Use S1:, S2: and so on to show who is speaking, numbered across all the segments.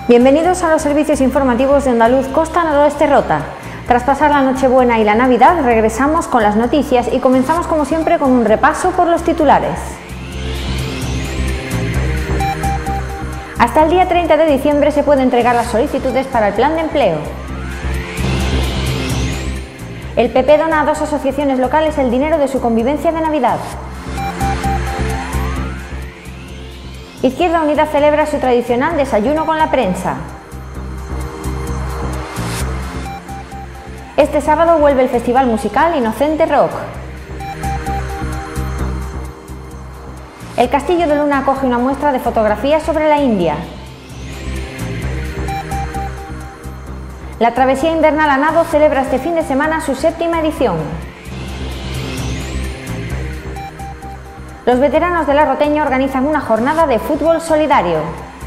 S1: Bienvenidos a los servicios informativos de Andaluz Costa Noroeste Rota. Tras pasar la Nochebuena y la Navidad, regresamos con las noticias y comenzamos como siempre con un repaso por los titulares. Hasta el día 30 de diciembre se pueden entregar las solicitudes para el plan de empleo. El PP dona a 2 asociaciones locales el dinero de su convivencia de Navidad. Izquierda Unida celebra su tradicional desayuno con la prensa. Este sábado vuelve el festival musical Inocente Rock. El Castillo de Luna acoge una muestra de fotografías sobre la India. La Travesía Invernal a Nado celebra este fin de semana su 7ª edición. Los veteranos de La Roteña organizan una jornada de fútbol solidario.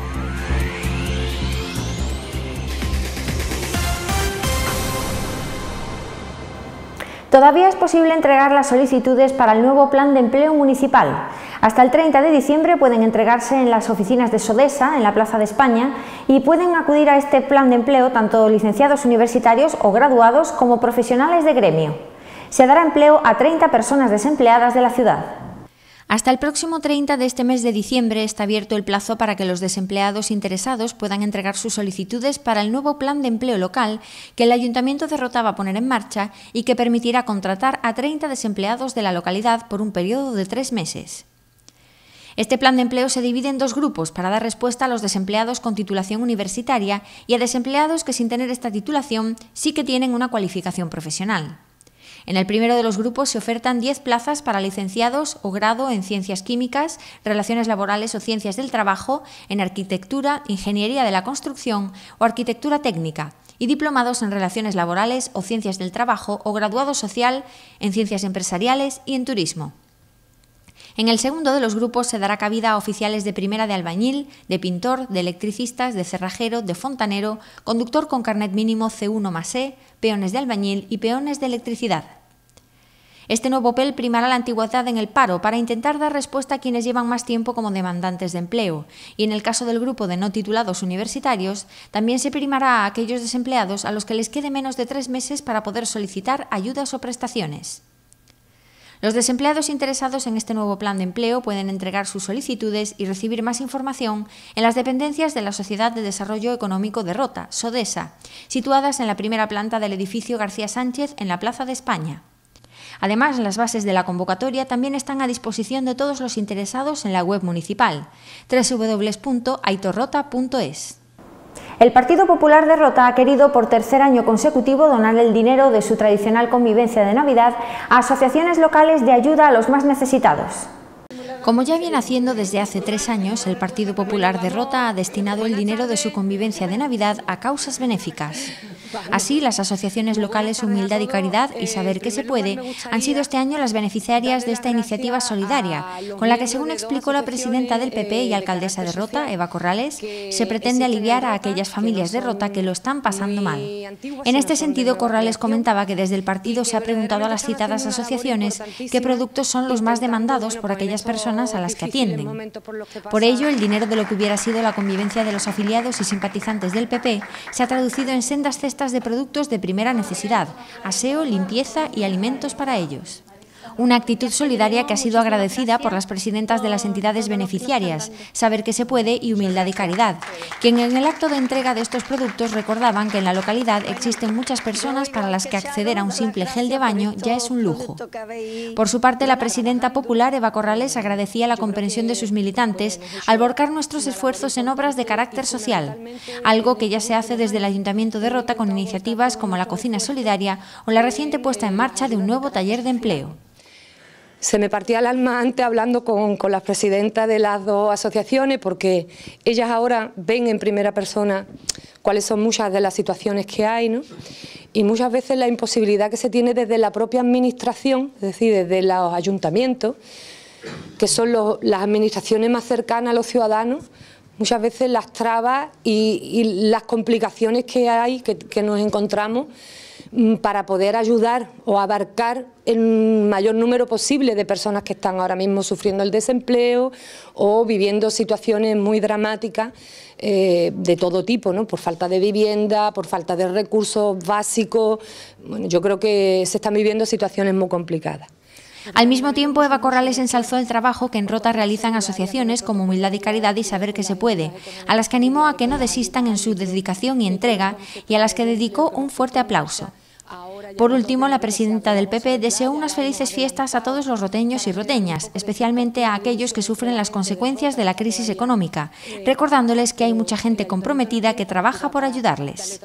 S1: Todavía es posible entregar las solicitudes para el nuevo plan de empleo municipal. Hasta el 30 de diciembre pueden entregarse en las oficinas de Sodesa, en la Plaza de España, y pueden acudir a este plan de empleo tanto licenciados universitarios o graduados como profesionales de gremio. Se dará empleo a 30 personas desempleadas de la ciudad.
S2: Hasta el próximo 30 de este mes de diciembre está abierto el plazo para que los desempleados interesados puedan entregar sus solicitudes para el nuevo plan de empleo local que el Ayuntamiento de Rota va a poner en marcha y que permitirá contratar a 30 desempleados de la localidad por un periodo de 3 meses. Este plan de empleo se divide en 2 grupos para dar respuesta a los desempleados con titulación universitaria y a desempleados que sin tener esta titulación sí que tienen una cualificación profesional. En el primero de los grupos se ofertan 10 plazas para licenciados o grado en Ciencias Químicas, Relaciones Laborales o Ciencias del Trabajo, en Arquitectura, Ingeniería de la Construcción o Arquitectura Técnica, y diplomados en Relaciones Laborales o Ciencias del Trabajo o graduado social en Ciencias Empresariales y en Turismo. En el segundo de los grupos se dará cabida a oficiales de primera de albañil, de pintor, de electricistas, de cerrajero, de fontanero, conductor con carnet mínimo C1+E, peones de albañil y peones de electricidad. Este nuevo PEL primará la antigüedad en el paro para intentar dar respuesta a quienes llevan más tiempo como demandantes de empleo, y en el caso del grupo de no titulados universitarios, también se primará a aquellos desempleados a los que les quede menos de 3 meses para poder solicitar ayudas o prestaciones. Los desempleados interesados en este nuevo plan de empleo pueden entregar sus solicitudes y recibir más información en las dependencias de la Sociedad de Desarrollo Económico de Rota, Sodesa, situadas en la primera planta del edificio García Sánchez en la Plaza de España. Además, las bases de la convocatoria también están a disposición de todos los interesados en la web municipal, www.aitorrota.es.
S1: El Partido Popular de Rota ha querido por 3er año consecutivo donar el dinero de su tradicional convivencia de Navidad a asociaciones locales de ayuda a los más necesitados.
S2: Como ya viene haciendo desde hace 3 años, el Partido Popular de Rota ha destinado el dinero de su convivencia de Navidad a causas benéficas. Así, las asociaciones locales Humildad y Caridad y Saber que se puede han sido este año las beneficiarias de esta iniciativa solidaria, con la que, según explicó la presidenta del PP y alcaldesa de Rota, Eva Corrales, se pretende aliviar a aquellas familias de Rota que lo están pasando mal. En este sentido, Corrales comentaba que desde el partido se ha preguntado a las citadas asociaciones qué productos son los más demandados por aquellas personas a las que atienden. Por ello, el dinero de lo que hubiera sido la convivencia de los afiliados y simpatizantes del PP se ha traducido en sendas cestas de productos de primera necesidad, aseo, limpieza y alimentos para ellos. Una actitud solidaria que ha sido agradecida por las presidentas de las entidades beneficiarias, Saber que se puede y Humildad y Caridad, quien en el acto de entrega de estos productos recordaban que en la localidad existen muchas personas para las que acceder a un simple gel de baño ya es un lujo. Por su parte, la presidenta popular Eva Corrales agradecía la comprensión de sus militantes al volcar nuestros esfuerzos en obras de carácter social, algo que ya se hace desde el Ayuntamiento de Rota con iniciativas como la cocina solidaria o la reciente puesta en marcha de un nuevo taller de empleo.
S3: Se me partía el alma antes hablando con las presidentas de las 2 asociaciones porque ellas ahora ven en primera persona cuáles son muchas de las situaciones que hay, ¿no? Y muchas veces la imposibilidad que se tiene desde la propia administración, es decir, desde los ayuntamientos, que son las administraciones más cercanas a los ciudadanos, muchas veces las trabas y las complicaciones que hay, que nos encontramos, para poder ayudar o abarcar el mayor número posible de personas que están ahora mismo sufriendo el desempleo o viviendo situaciones muy dramáticas de todo tipo, ¿no? Por falta de vivienda, por falta de recursos básicos. Bueno, yo creo que se están viviendo situaciones muy complicadas.
S2: Al mismo tiempo, Eva Corrales ensalzó el trabajo que en Rota realizan asociaciones como Humildad y Caridad y Saber que se puede, a las que animó a que no desistan en su dedicación y entrega y a las que dedicó un fuerte aplauso. Por último, la presidenta del PP deseó unas felices fiestas a todos los roteños y roteñas, especialmente a aquellos que sufren las consecuencias de la crisis económica, recordándoles que hay mucha gente comprometida que trabaja por ayudarles.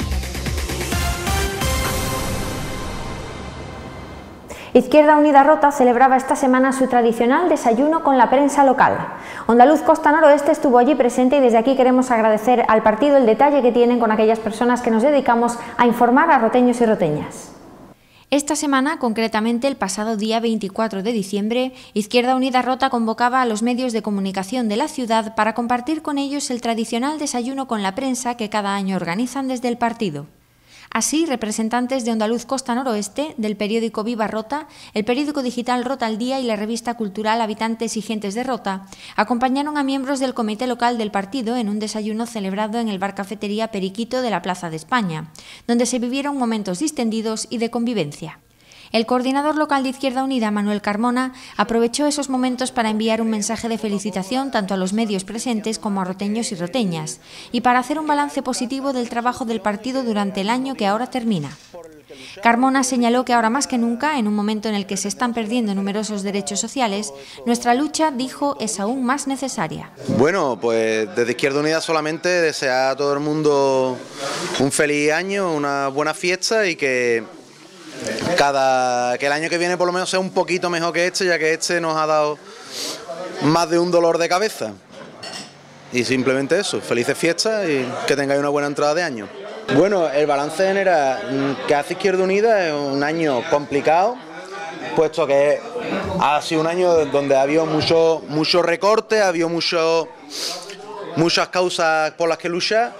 S1: Izquierda Unida Rota celebraba esta semana su tradicional desayuno con la prensa local. Onda Luz Costa Noroeste estuvo allí presente y desde aquí queremos agradecer al partido el detalle que tienen con aquellas personas que nos dedicamos a informar a roteños y roteñas.
S2: Esta semana, concretamente el pasado día 24 de diciembre, Izquierda Unida Rota convocaba a los medios de comunicación de la ciudad para compartir con ellos el tradicional desayuno con la prensa que cada año organizan desde el partido. Así, representantes de Onda Luz Costa Noroeste, del periódico Viva Rota, el periódico digital Rota al Día y la revista cultural Habitantes y Gentes de Rota, acompañaron a miembros del comité local del partido en un desayuno celebrado en el bar cafetería Periquito de la Plaza de España, donde se vivieron momentos distendidos y de convivencia. El coordinador local de Izquierda Unida, Manuel Carmona, aprovechó esos momentos para enviar un mensaje de felicitación tanto a los medios presentes como a roteños y roteñas, y para hacer un balance positivo del trabajo del partido durante el año que ahora termina. Carmona señaló que ahora más que nunca, en un momento en el que se están perdiendo numerosos derechos sociales, nuestra lucha, dijo, es aún más necesaria.
S4: Bueno, pues desde Izquierda Unida solamente desear a todo el mundo un feliz año, una buena fiesta y que el año que viene por lo menos sea un poquito mejor que este, ya que este nos ha dado más de un dolor de cabeza. Y simplemente eso, felices fiestas y que tengáis una buena entrada de año. Bueno, el balance general que hace Izquierda Unida es un año complicado, puesto que ha sido un año donde ha habido muchos recortes, ha habido muchas causas por las que luchar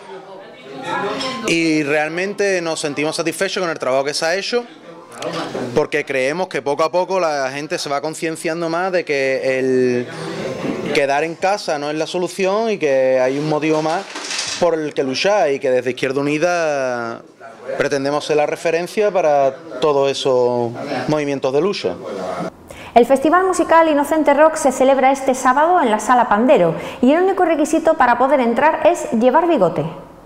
S4: y realmente nos sentimos satisfechos con el trabajo que se ha hecho, porque creemos que poco a poco la gente se va concienciando más de que el quedar en casa no es la solución y que hay un motivo más por el que luchar y que desde Izquierda Unida pretendemos ser la referencia para todos esos movimientos de lucha.
S1: El Festival Musical Inocente Rock se celebra este sábado en la Sala Pandero y el único requisito para poder entrar es llevar bigote.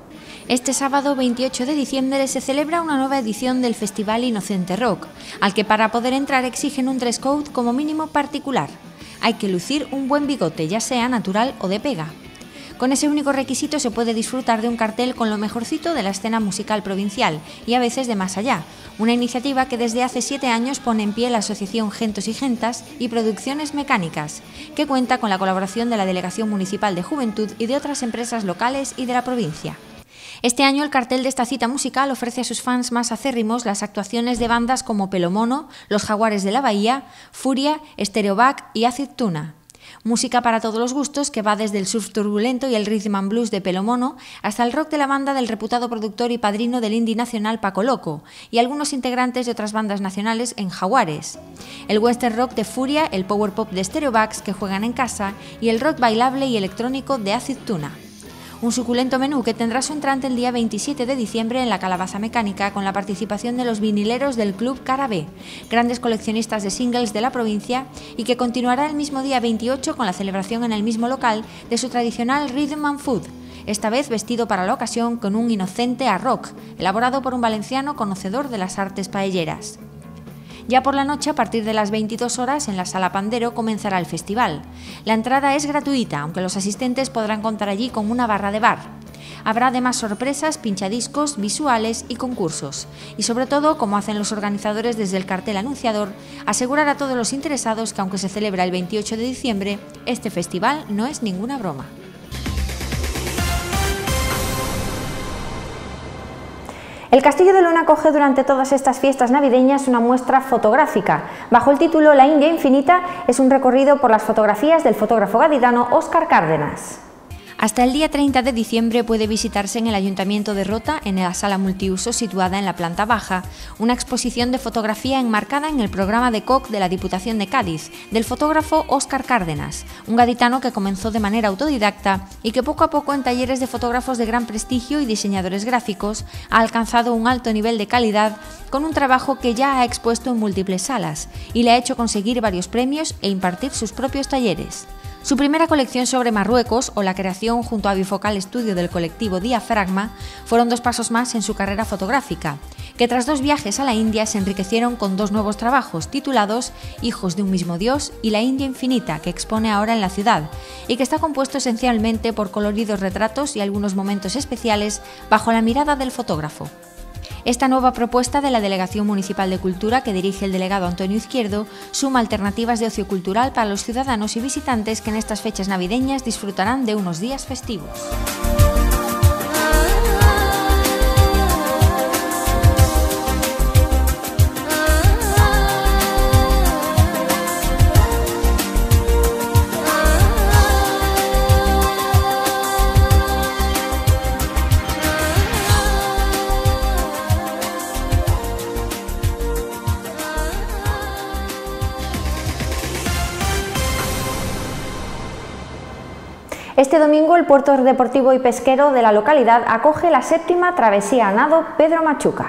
S2: Este sábado 28 de diciembre se celebra una nueva edición del Festival Inocente Rock, al que para poder entrar exigen un dress code como mínimo particular. Hay que lucir un buen bigote, ya sea natural o de pega. Con ese único requisito se puede disfrutar de un cartel con lo mejorcito de la escena musical provincial y a veces de más allá, una iniciativa que desde hace 7 años pone en pie la asociación Gentos y Gentas y Producciones Mecánicas, que cuenta con la colaboración de la Delegación Municipal de Juventud y de otras empresas locales y de la provincia. Este año el cartel de esta cita musical ofrece a sus fans más acérrimos las actuaciones de bandas como Pelomono, Los Jaguares de la Bahía, Furia, Stereoback y Acid Tuna. Música para todos los gustos que va desde el surf turbulento y el rhythm and blues de Pelomono hasta el rock de la banda del reputado productor y padrino del indie nacional Paco Loco y algunos integrantes de otras bandas nacionales en Jaguares. El western rock de Furia, el power pop de Stereobacks que juegan en casa y el rock bailable y electrónico de Acid Tuna. Un suculento menú que tendrá su entrante el día 27 de diciembre en la Calabaza Mecánica con la participación de los vinileros del Club Cara B, grandes coleccionistas de singles de la provincia, y que continuará el mismo día 28 con la celebración en el mismo local de su tradicional Rhythm and Food, esta vez vestido para la ocasión con un inocente a rock, elaborado por un valenciano conocedor de las artes paelleras. Ya por la noche, a partir de las 22 horas, en la Sala Pandero comenzará el festival. La entrada es gratuita, aunque los asistentes podrán contar allí con una barra de bar. Habrá además sorpresas, pinchadiscos, visuales y concursos. Y sobre todo, como hacen los organizadores desde el cartel anunciador, asegurar a todos los interesados que aunque se celebra el 28 de diciembre, este festival no es ninguna broma.
S1: El Castillo de Luna acoge durante todas estas fiestas navideñas una muestra fotográfica. Bajo el título La India Infinita es un recorrido por las fotografías del fotógrafo gaditano Óscar Cárdenas.
S2: Hasta el día 30 de diciembre puede visitarse en el Ayuntamiento de Rota, en la sala multiuso situada en la planta baja, una exposición de fotografía enmarcada en el programa de COC de la Diputación de Cádiz, del fotógrafo Óscar Cárdenas, un gaditano que comenzó de manera autodidacta y que poco a poco en talleres de fotógrafos de gran prestigio y diseñadores gráficos ha alcanzado un alto nivel de calidad con un trabajo que ya ha expuesto en múltiples salas y le ha hecho conseguir varios premios e impartir sus propios talleres. Su primera colección sobre Marruecos o la creación junto a Bifocal Estudio del colectivo Diafragma fueron 2 pasos más en su carrera fotográfica, que tras 2 viajes a la India se enriquecieron con 2 nuevos trabajos titulados Hijos de un mismo Dios y La India Infinita, que expone ahora en la ciudad, y que está compuesto esencialmente por coloridos retratos y algunos momentos especiales bajo la mirada del fotógrafo. Esta nueva propuesta de la Delegación Municipal de Cultura, que dirige el delegado Antonio Izquierdo, suma alternativas de ocio cultural para los ciudadanos y visitantes que en estas fechas navideñas disfrutarán de unos días festivos.
S1: Este domingo el puerto deportivo y pesquero de la localidad acoge la 7ª travesía a nado Pedro Machuca.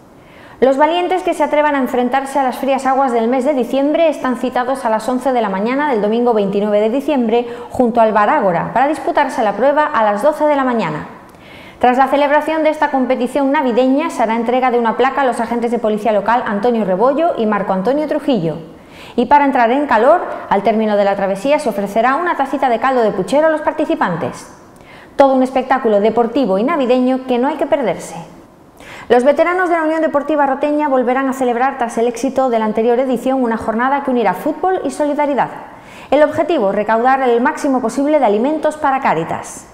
S1: Los valientes que se atrevan a enfrentarse a las frías aguas del mes de diciembre están citados a las 11 de la mañana del domingo 29 de diciembre junto al Bar Ágora para disputarse la prueba a las 12 de la mañana. Tras la celebración de esta competición navideña se hará entrega de una placa a los agentes de policía local Antonio Rebollo y Marco Antonio Trujillo. Y para entrar en calor, al término de la travesía se ofrecerá una tacita de caldo de puchero a los participantes. Todo un espectáculo deportivo y navideño que no hay que perderse. Los veteranos de la Unión Deportiva Roteña volverán a celebrar tras el éxito de la anterior edición una jornada que unirá fútbol y solidaridad. El objetivo, recaudar el máximo posible de alimentos para Cáritas.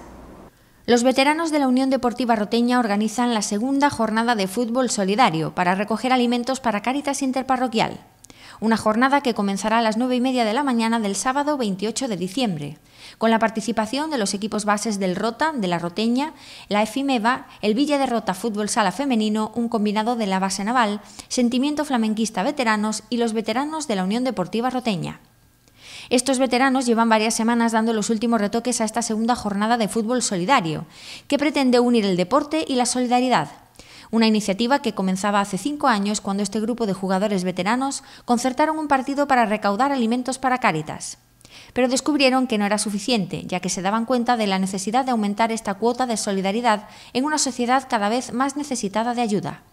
S2: Los veteranos de la Unión Deportiva Roteña organizan la 2ª jornada de fútbol solidario para recoger alimentos para Cáritas Interparroquial. Una jornada que comenzará a las 9:30 de la mañana del sábado 28 de diciembre, con la participación de los equipos bases del Rota, de la Roteña, la EFIMEVA, el Villa de Rota Fútbol Sala Femenino, un combinado de la base naval, Sentimiento Flamenquista Veteranos y los veteranos de la Unión Deportiva Roteña. Estos veteranos llevan varias semanas dando los últimos retoques a esta 2ª jornada de fútbol solidario, que pretende unir el deporte y la solidaridad. Una iniciativa que comenzaba hace 5 años cuando este grupo de jugadores veteranos concertaron un partido para recaudar alimentos para Cáritas. Pero descubrieron que no era suficiente, ya que se daban cuenta de la necesidad de aumentar esta cuota de solidaridad en una sociedad cada vez más necesitada de ayuda.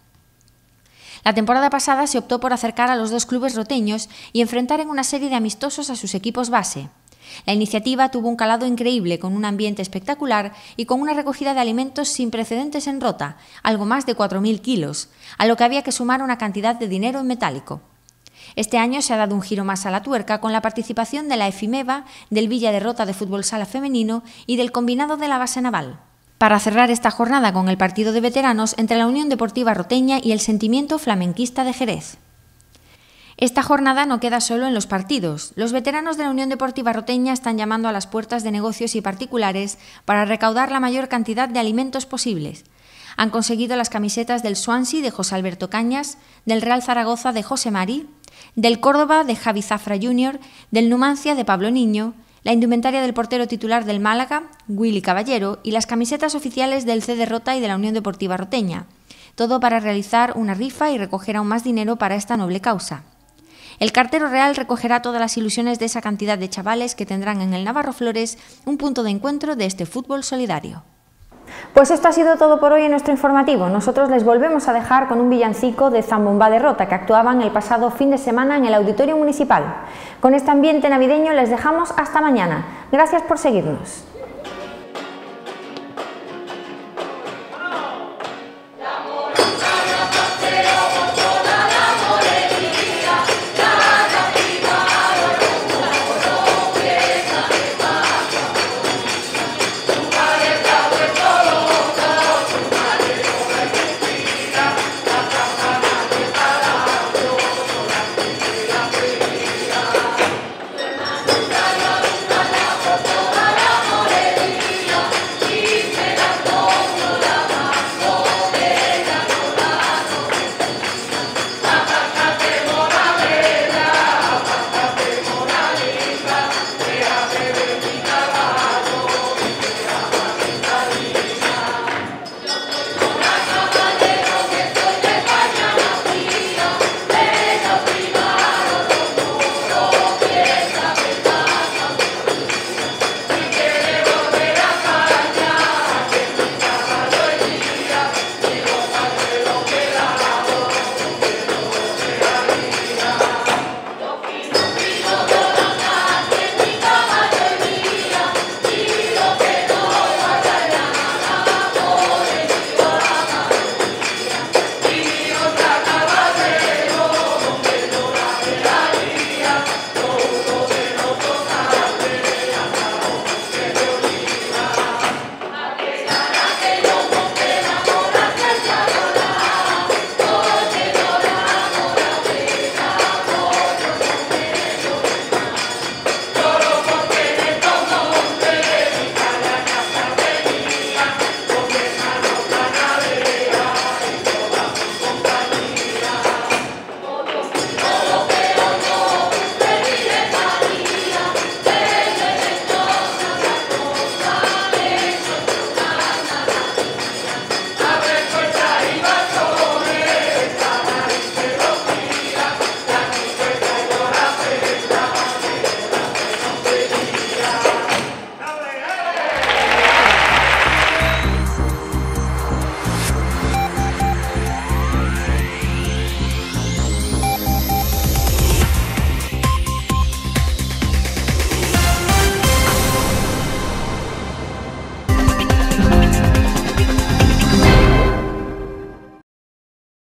S2: La temporada pasada se optó por acercar a los 2 clubes roteños y enfrentar en una serie de amistosos a sus equipos base. La iniciativa tuvo un calado increíble, con un ambiente espectacular y con una recogida de alimentos sin precedentes en Rota, algo más de 4.000 kilos, a lo que había que sumar una cantidad de dinero en metálico. Este año se ha dado un giro más a la tuerca con la participación de la EFIMEVA, del Villa de Rota de Fútbol Sala Femenino y del combinado de la base naval. Para cerrar esta jornada con el partido de veteranos entre la Unión Deportiva Roteña y el Sentimiento Flamenquista de Jerez. Esta jornada no queda solo en los partidos. Los veteranos de la Unión Deportiva Roteña están llamando a las puertas de negocios y particulares para recaudar la mayor cantidad de alimentos posibles. Han conseguido las camisetas del Swansea de José Alberto Cañas, del Real Zaragoza de José Mari, del Córdoba de Javi Zafra Jr., del Numancia de Pablo Niño, la indumentaria del portero titular del Málaga, Willy Caballero, y las camisetas oficiales del CD Rota y de la Unión Deportiva Roteña. Todo para realizar una rifa y recoger aún más dinero para esta noble causa. El cartero real recogerá todas las ilusiones de esa cantidad de chavales que tendrán en el Navarro Flores un punto de encuentro de este fútbol solidario.
S1: Pues esto ha sido todo por hoy en nuestro informativo. Nosotros les volvemos a dejar con un villancico de Zambomba de Rota que actuaban el pasado fin de semana en el Auditorio Municipal. Con este ambiente navideño les dejamos hasta mañana. Gracias por seguirnos.